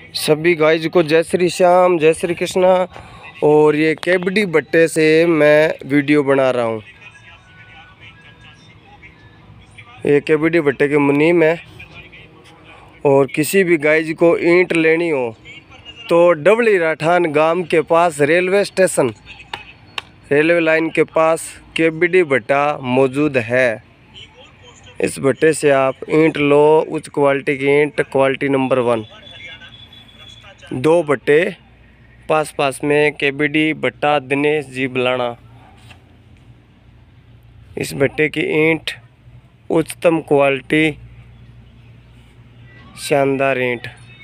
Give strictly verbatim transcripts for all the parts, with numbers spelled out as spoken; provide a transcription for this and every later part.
सभी गाइज को जय श्री श्याम, जय श्री कृष्णा। और ये केबडी भट्टे से मैं वीडियो बना रहा हूँ। ये केबडी भट्टे के मुनीम है। और किसी भी गाइज को ईंट लेनी हो तो डबली राठान गांव के पास रेलवे स्टेशन, रेलवे लाइन के पास केबडी भट्टा मौजूद है। इस भट्टे से आप ईंट लो, उच्च क्वालिटी की ईंट, क्वालिटी नंबर वन। दो भट्टे पास पास में, केबडी भट्टा दिनेश जी बलाना। इस भट्टे की ईंट उच्चतम क्वालिटी, शानदार ईंट।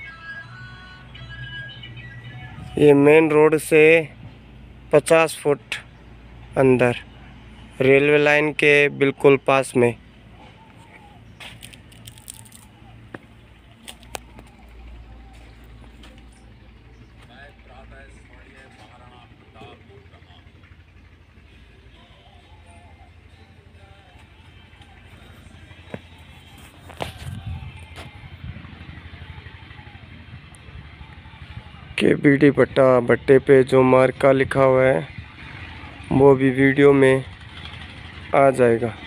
ये मेन रोड से पचास फुट अंदर, रेलवे लाइन के बिल्कुल पास में। केबडी भट्टा भट्टे पे जो मार्का लिखा हुआ है वो भी वीडियो में आ जाएगा।